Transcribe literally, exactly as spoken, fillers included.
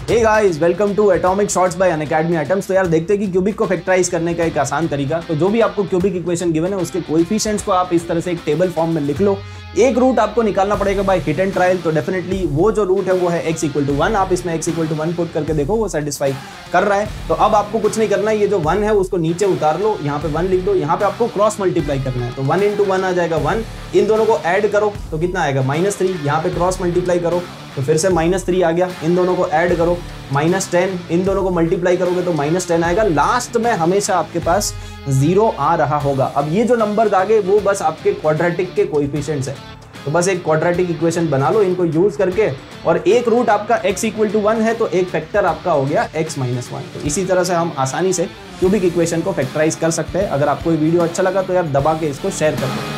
Hey guys, welcome to atomic shorts by Unacademy items. तो यार देखते हैं कि क्यूबिक को फैक्टराइज करने का एक आसान तरीका। तो जो भी आपको क्यूबिक इक्वेशन गिवन है उसके कोएफिशिएंट्स को आप इस तरह से एक टेबल फॉर्म में लिख लो। एक रूट आपको निकालना पड़ेगा बाय हिट एंड ट्रायल। तो डेफिनेटली वो जो रूट है वो है x इक्वल टू वन। आप इसमें x equal to one put करके देखो वो सेटिस्फाई कर रहा है। तो अब आपको कुछ नहीं करना है, ये जो वन है उसको नीचे उतार लो, यहाँ पे वन लिख दो। यहाँ पे आपको क्रॉस मल्टीप्लाई करना है, तो वन इंटू वन आ जाएगा वन। इन दोनों को ऐड करो तो कितना आएगा माइनस थ्री। यहाँ पे क्रॉस मल्टीप्लाई करो तो फिर से माइनस थ्री आ गया। इन दोनों को ऐड करो माइनस टेन। इन दोनों को मल्टीप्लाई करोगे तो माइनस टेन आएगा। लास्ट में हमेशा आपके पास जीरो आ रहा होगा। अब ये जो नंबर आ गए वो बस आपके क्वाड्रेटिक के कोएफिशिएंट्स है। तो बस एक क्वाड्रेटिक इक्वेशन बना लो इनको यूज करके, और एक रूट आपका x इक्वल टू वन है तो एक फैक्टर आपका हो गया x माइनस वन। तो इसी तरह से हम आसानी से क्यूबिक इक्वेशन को फैक्टराइज कर सकते हैं। अगर आपको ये वीडियो अच्छा लगा तो यार दबा के इसको शेयर कर दो।